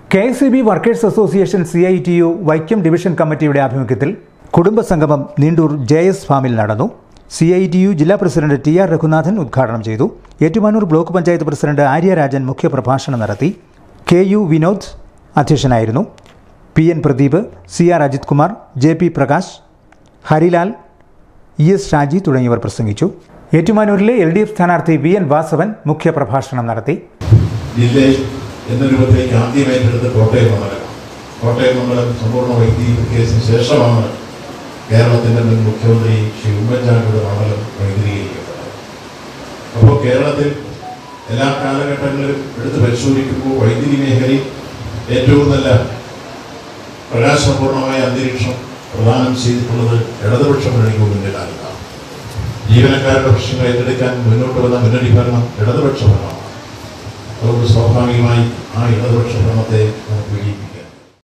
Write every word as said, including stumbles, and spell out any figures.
K S E B workers association C I T U Vaikom division കമ്മിറ്റിയുടെ ആഭിമുഖ്യത്തിൽ കുടുംബസംഗമം Neendoor J S ഫാമിൽ നടന്നു. സി ഐ ടി യു ജില്ലാ പ്രസിഡന്റ് ടി ആർ രഘുനാഥൻ ഉദ്ഘാടനം ചെയ്തു. ഏറ്റുമാനൂർ ബ്ലോക്ക് പഞ്ചായത്ത് പ്രസിഡന്റ് ആര്യരാജൻ മുഖ്യപ്രഭാഷണം നടത്തി. കെ യു വിനോദ് അധ്യക്ഷനായിരുന്നു. P N Pradeep, C R Ajith Kumar, J P Prakash, Harilal, E S Shaji തുടങ്ങിയവർ പ്രസംഗിച്ചു. ഏറ്റുമാനൂരിലെ എൽ ഡി എഫ് സ്ഥാനാർത്ഥി വി എൻ വാസവൻ മുഖ്യപ്രഭാഷണം നടത്തി. എന്ന രൂപത്തിലേക്ക് ആദ്യം ഏറ്റെടുത്ത് കോട്ടയം മണ്ഡലം കോട്ടയം മണ്ഡലം സമ്പൂർണ്ണ വൈദ്യുതീകരിച്ചതിന് ശേഷമാണ് കേരളത്തിൻ്റെ മുൻ മുഖ്യമന്ത്രി ശ്രീ ഉമ്മൻചാണ്ടിയുടെ മണ്ഡലം വൈദ്യുതീകരിക്കപ്പെട്ടത്. അപ്പോൾ കേരളത്തിൽ എല്ലാ കാലഘട്ടങ്ങളിലും എടുത്ത് പരിശോധിക്കുമ്പോൾ വൈദ്യുതി മേഖലയിൽ ഏറ്റവും നല്ല പ്രകാശപൂർണമായ അന്തരീക്ഷം പ്രദാനം ചെയ്തിട്ടുള്ളത് ഇടതുപക്ഷ മുന്നണി ഗവൺമെൻറ് കാലത്താണ്. ജീവനക്കാരുടെ പ്രശ്നങ്ങൾ ഏറ്റെടുക്കാൻ മുന്നോട്ട് വന്ന മുന്നണി ഭരണം ഇടതുപക്ഷ ഭരണമാണ്. അതുകൊണ്ട് സ്വാഭാവികമായി ആ ഇടതുപക്ഷ ഭരണത്തെ